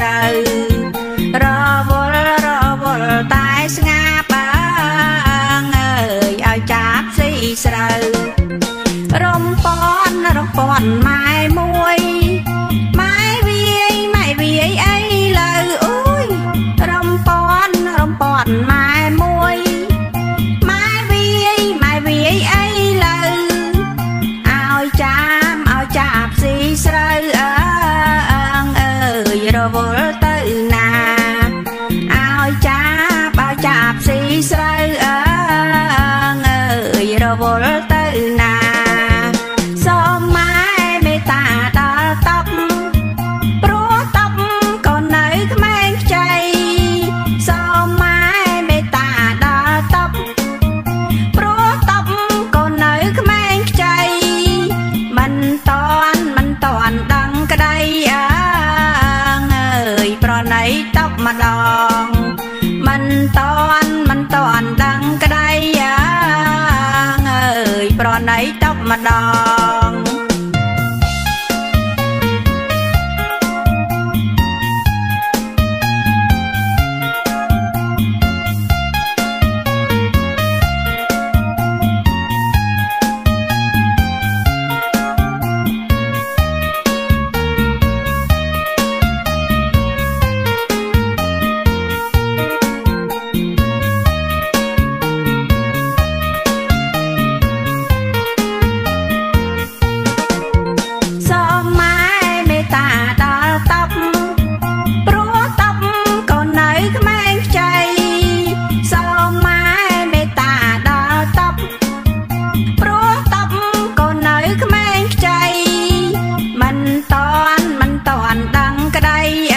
ស្រូវរវល់តែស្ងាបាងអើយឲ្យចាប់ស៊ីស្រូវរំពន់ម៉ែមួយម៉ែវាយអីលើអូយរំពន់ម៉ែមួយម៉ែវាយអីលើឲ្យចាប់ស៊ីស្រូវអើយរវល់ទៅណាឲ្យចាប់ស៊ីស្រូវអើយរវល់ទៅណាសូមម៉ែមេត្តាដល់តប់ព្រោះតប់ក៏នៅក្មេងខ្ចីសូមម៉ែមេត្តាដល់តប់ព្រោះតប់ក៏នៅក្មេងខ្ចីមិនតាន់ដឹងក្តីអើយប្រណីតប់ម្ដងមិនតាន់ដឹងក្តីអើយប្រណីតប់ម្ដង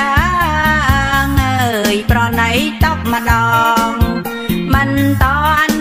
ប្រណីតប់ម្ដងមិនតាន់